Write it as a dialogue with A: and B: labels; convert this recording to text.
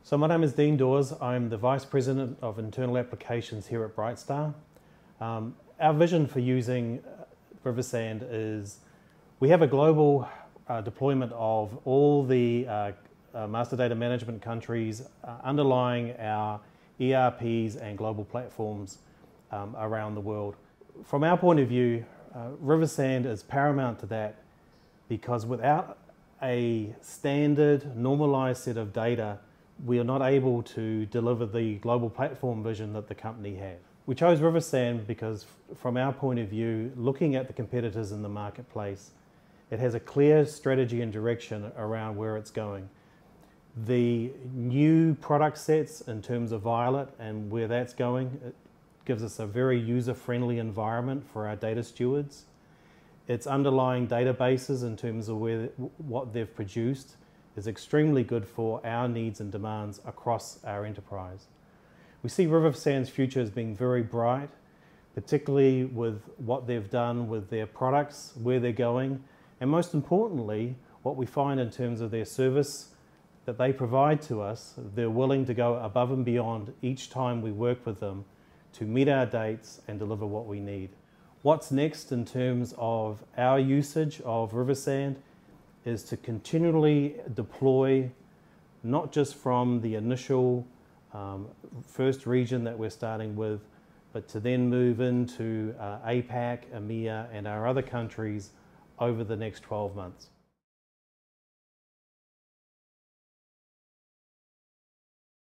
A: So my name is Dawes. I'm the Vice President of Internal Applications here at Brightstar. Our vision for using Riversand is we have a global deployment of all the master data management countries underlying our ERPs and global platforms around the world. From our point of view, Riversand is paramount to that because without a standard, normalized set of data, we are not able to deliver the global platform vision that the company had. We chose Riversand because from our point of view, looking at the competitors in the marketplace, it has a clear strategy and direction around where it's going. The new product sets in terms of Violet and where that's going, it gives us a very user-friendly environment for our data stewards. Its underlying databases in terms of what they've produced is extremely good for our needs and demands across our enterprise. We see Riversand's future as being very bright, particularly with what they've done with their products, where they're going, and most importantly, what we find in terms of their service that they provide to us. They're willing to go above and beyond each time we work with them to meet our dates and deliver what we need. What's next in terms of our usage of Riversand is to continually deploy, not just from the initial first region that we're starting with, but to then move into APAC, EMEA, and our other countries over the next 12 months.